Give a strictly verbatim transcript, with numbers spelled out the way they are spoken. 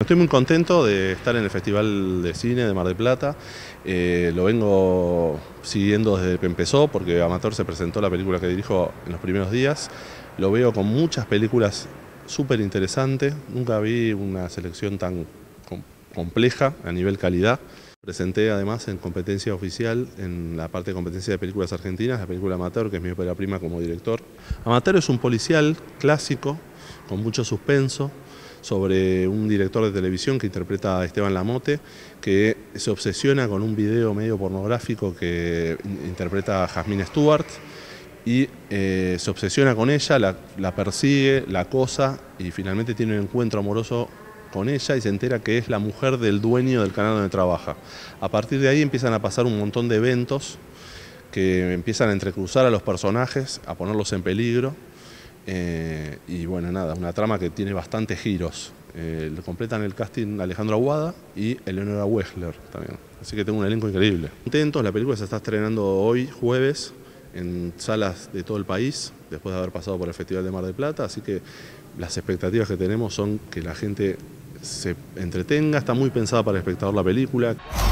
estoy muy contento de estar en el Festival de Cine de Mar del Plata. Eh, lo vengo siguiendo desde que empezó, porque Amateur se presentó la película que dirijo en los primeros días. Lo veo con muchas películas súper interesantes. Nunca vi una selección tan com compleja a nivel calidad. Presenté además en competencia oficial, en la parte de competencia de películas argentinas, la película Amateur, que es mi ópera prima como director. Amateur es un policial clásico, con mucho suspenso, sobre un director de televisión que interpreta a Esteban Lamote, que se obsesiona con un video medio pornográfico que interpreta a Jasmine Stewart, y eh, se obsesiona con ella, la, la persigue, la acosa y finalmente tiene un encuentro amoroso con ella y se entera que es la mujer del dueño del canal donde trabaja. A partir de ahí empiezan a pasar un montón de eventos que empiezan a entrecruzar a los personajes, a ponerlos en peligro. Eh, y bueno, nada, una trama que tiene bastantes giros. Eh, lo completan el casting Alejandro Aguada y Eleonora Wexler también. Así que tengo un elenco increíble. Contentos, la película se está estrenando hoy, jueves, en salas de todo el país, después de haber pasado por el Festival de Mar del Plata. Así que las expectativas que tenemos son que la gente se entretenga. Está muy pensada para el espectador la película.